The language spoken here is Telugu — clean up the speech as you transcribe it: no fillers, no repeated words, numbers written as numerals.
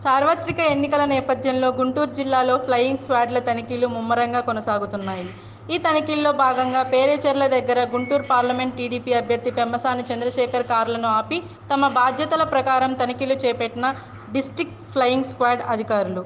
సార్వత్రిక ఎన్నికల నేపథ్యంలో గుంటూరు జిల్లాలో ఫ్లయింగ్ స్క్వాడ్ల తనిఖీలు ముమ్మరంగా కొనసాగుతున్నాయి. ఈ తనిఖీల్లో భాగంగా పేరేచెర్ల దగ్గర గుంటూరు పార్లమెంట్ టీడీపీ అభ్యర్థి పెమ్మసాని చంద్రశేఖర్ కార్లను ఆపి తమ బాధ్యతల ప్రకారం తనిఖీలు చేపట్టిన డిస్ట్రిక్ట్ ఫ్లయింగ్ స్క్వాడ్ అధికారులు.